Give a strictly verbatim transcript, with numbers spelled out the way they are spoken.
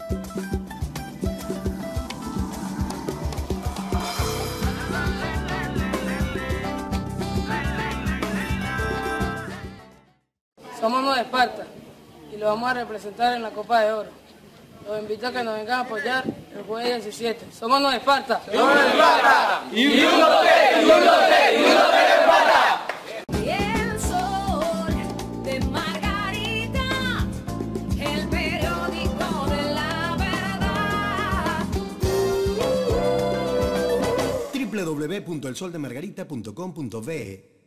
Somos Nueva Esparta y lo vamos a representar en la Copa de Oro. Los invito a que nos vengan a apoyar el jueves diecisiete. Somos Nueva Esparta. ¡Somos Nueva Esparta! ¡Y un hotel! ¡Y un hotel! ¡Y un hotel de Esparta! Y el sol de Margarita, el periódico de la verdad. doble u doble u doble u punto el sol de margarita punto com punto be